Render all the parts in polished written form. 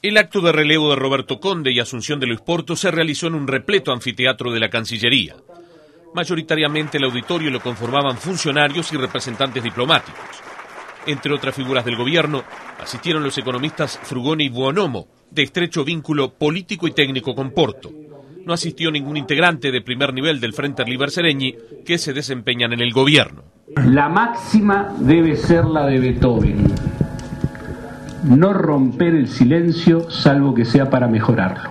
El acto de relevo de Roberto Conde y Asunción de Luis Porto se realizó en un repleto anfiteatro de la Cancillería. Mayoritariamente el auditorio lo conformaban funcionarios y representantes diplomáticos. Entre otras figuras del gobierno, asistieron los economistas Frugoni y Buonomo, de estrecho vínculo político y técnico con Porto. No asistió ningún integrante de primer nivel del Frente Libersereñi que se desempeñan en el gobierno. La máxima debe ser la de Beethoven: no romper el silencio salvo que sea para mejorarlo.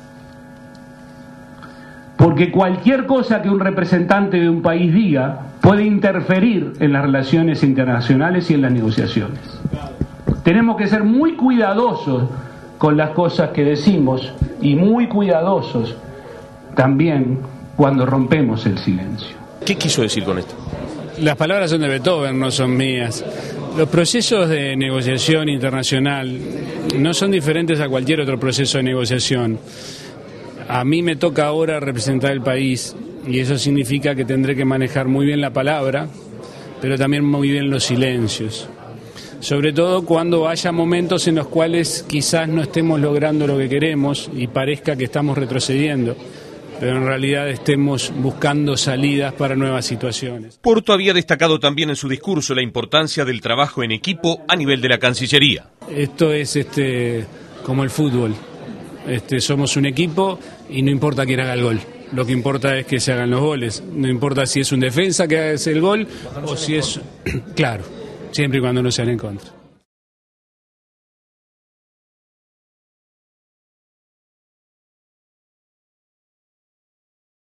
Porque cualquier cosa que un representante de un país diga puede interferir en las relaciones internacionales y en las negociaciones. Tenemos que ser muy cuidadosos con las cosas que decimos y muy cuidadosos también cuando rompemos el silencio. ¿Qué quiso decir con esto? Las palabras son de Beethoven, no son mías. Los procesos de negociación internacional no son diferentes a cualquier otro proceso de negociación. A mí me toca ahora representar el país y eso significa que tendré que manejar muy bien la palabra, pero también muy bien los silencios. Sobre todo cuando haya momentos en los cuales quizás no estemos logrando lo que queremos y parezca que estamos retrocediendo, pero en realidad estemos buscando salidas para nuevas situaciones. Porto había destacado también en su discurso la importancia del trabajo en equipo a nivel de la Cancillería. Esto es como el fútbol. Somos un equipo y no importa quién haga el gol. Lo que importa es que se hagan los goles. No importa si es un defensa que haga el gol o si es... Claro, siempre y cuando no sean en contra.